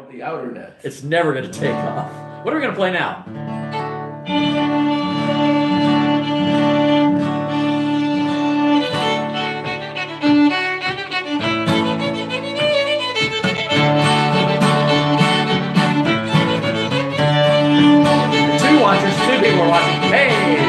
out the outer net. It's never going to take off. What are we going to play now? Two watchers, two people are watching. Hey!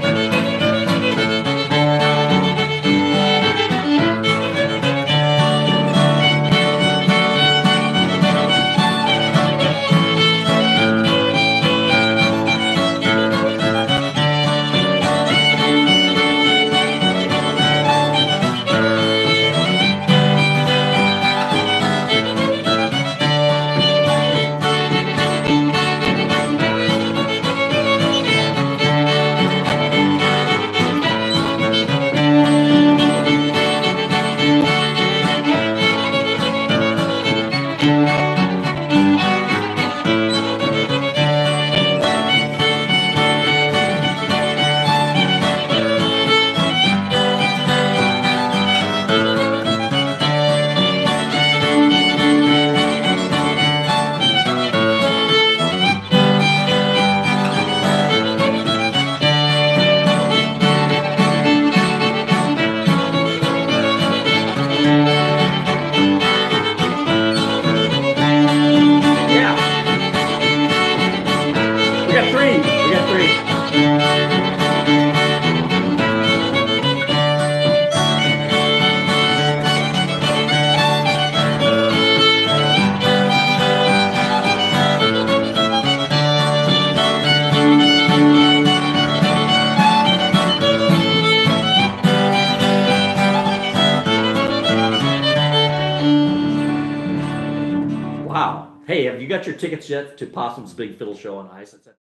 We got three. Wow. Hey, have you got your tickets yet to Possum's Big Fiddle Show on Ice?